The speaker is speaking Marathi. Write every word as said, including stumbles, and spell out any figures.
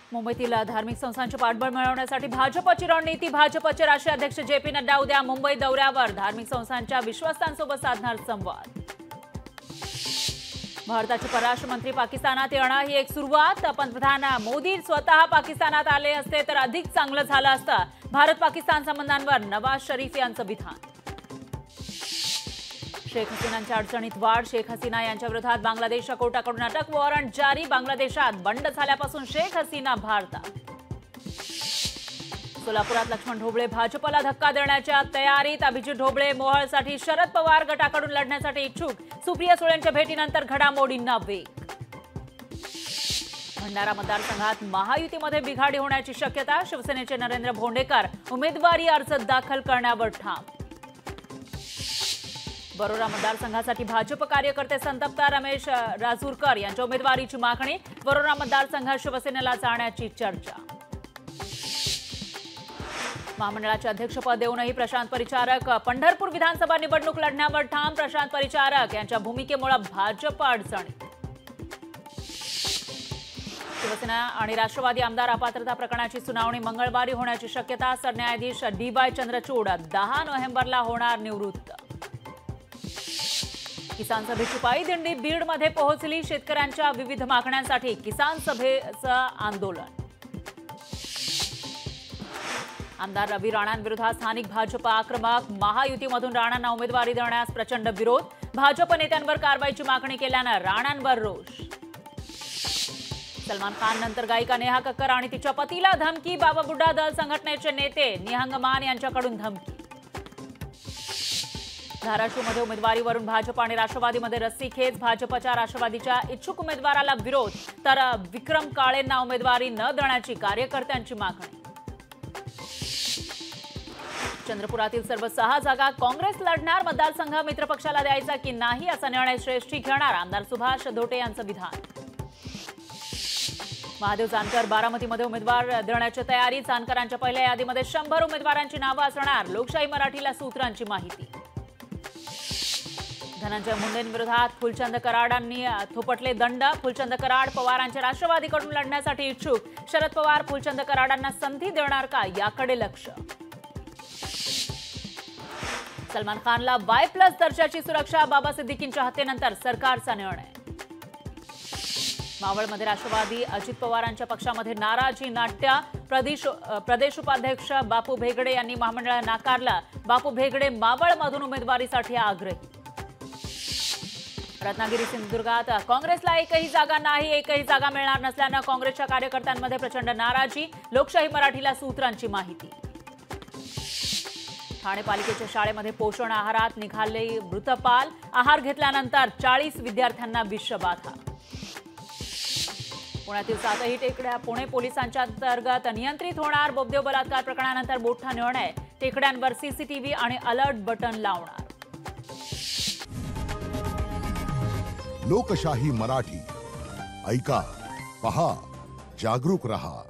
मुंबईतील धार्मिक संस्थांचे पाठबळ मिळवण्यासाठी भाजपची रणनीती। भाजपचे राष्ट्रीय अध्यक्ष जे पी नड्डा उद्या मुंबई दौऱ्यावर धार्मिक संस्थांच्या विश्वासांसोबत साधणार संवाद। भारताचे परराष्ट्र मंत्री पाकिस्तानात येणार ही एक सुरुवात। पंतप्रधान मोदी स्वतः पाकिस्तानात आले असते तर अधिक चांगलं झालं असतं। भारत पाकिस्तान संबंधांवर नवाज शरीफ यांचं विधान। शेख हसीनांच्या अडचणीत वाढ। शेख हसीना यांच्या विरोधात बांगलादेशच्या कोर्टाकडून अटक वॉरंट जारी। बांगलादेशात बंड झाल्यापासून शेख हसीना भारतात। सोलापुरात लक्ष्मण ढोबळे भाजपला धक्का देण्याच्या तयारीत। अभिजित ढोबळे मोहोळसाठी शरद पवार गटाकडून लढण्यासाठी इच्छुक। सुप्रिया सुळेंच्या भेटीनंतर घडामोडींना वेग। भंडारा मतदारसंघात महायुतीमध्ये बिघाडी होण्याची शक्यता। शिवसेनेचे नरेंद्र भोंडेकर उमेदवारी अर्ज दाखल करण्यावर ठाम। बरोरा मतदारसंघासाठी भाजप कार्यकर्ते संतप्त। रमेश राजूरकर यांच्या उमेदवारीची मागणी। बरोरा मतदारसंघात शिवसेनेला जाण्याची चर्चा। महामंडळाचे अध्यक्षपद देऊनही प्रशांत परिचारक पंढरपूर विधानसभा निवडणूक लढण्यावर ठाम। प्रशांत परिचारक यांच्या भूमिकेमुळे भाजप अडचणीत। शिवसेना आणि राष्ट्रवादी आमदार अपात्रता प्रकरणाची सुनावणी मंगळवारी होण्याची शक्यता। सरन्यायाधीश डी वाय चंद्रचूड दहा नोव्हेंबरला होणार निवृत्त। किसान सभेची पायी दिंडी बीडमध्ये पोहोचली। शेतकऱ्यांच्या विविध मागण्यांसाठी किसान सभेचं आंदोलन। आमदार रवी राणांविरोधात स्थानिक भाजप आक्रमक। महायुतीमधून राणांना उमेदवारी देण्यास प्रचंड विरोध। भाजप नेत्यांवर कारवाईची मागणी केल्यानं राणांवर रोष। सलमान खान नंतर गायिका नेहा कक्कर आणि तिच्या पतीला धमकी। बाबा बुड्ढा दल संघटनेचे नेते निहंग मान यांच्याकडून धमकी। धाराशिवमध्ये उमेदवारीवरून भाजप आणि राष्ट्रवादीमध्ये रस्सीखेच। भाजपच्या राष्ट्रवादीच्या इच्छुक उमेदवाराला विरोध तर विक्रम काळेंना उमेदवारी न देण्याची कार्यकर्त्यांची मागणी। चंद्रपुरातील सर्व सहा जागा काँग्रेस लढणार। मतदारसंघ मित्रपक्षाला द्यायचा की नाही असा निर्णय श्रेष्ठी घेणार। आमदार सुभाष धोटे यांचं विधान। महादेव जानकर बारामतीमध्ये उमेदवार देण्याची तयारी। जानकरांच्या पहिल्या यादीमध्ये शंभर उमेदवारांची नावं असणार। लोकशाही मराठीला सूत्रांची माहिती। धनंजय मुंडेंविरोधात फुलचंद कराडांनी थोपटले दंड। फुलचंद कराड पवारांच्या राष्ट्रवादीकडून लढण्यासाठी इच्छुक। शरद पवार फुलचंद कराडांना संधी देणार का याकडे लक्ष। सलमान खानला वाय प्लस दर्जाची सुरक्षा। बाबा सिद्दीकींच्या हत्येनंतर सरकारचा निर्णय। मावळमध्ये राष्ट्रवादी अजित पवारांच्या पक्षामध्ये नाराजी नाट्य। प्रदेश प्रदेश उपाध्यक्ष बापू भेगडे यांनी महामंडळ नाकारलं। बापू भेगडे मावळमधून उमेदवारीसाठी आग्रही। रत्नागिरी सिंधुदुर्गात काँग्रेसला एकही जागा नाही। एकही जागा मिळणार नसल्यानं काँग्रेसच्या कार्यकर्त्यांमध्ये प्रचंड नाराजी। लोकशाही मराठीला सूत्रांची माहिती। ठाणे पालिकेच्या शाळेमध्ये पोषण आहारात निघाले मृतपाल। आहार घेतल्यानंतर चाळीस विद्यार्थ्यांना विषबाधा। पुण्यातील सातही टेकड्या पुणे पोलिसांच्या अंतर्गत नियंत्रित होणार। बोबदेव बलात्कार प्रकरणानंतर मोठा निर्णय। टेकड्यांवर सीसीटीव्ही आणि अलर्ट बटन लावणार। लोकशाही मराठी ऐका, पहा, जागरूक रहा।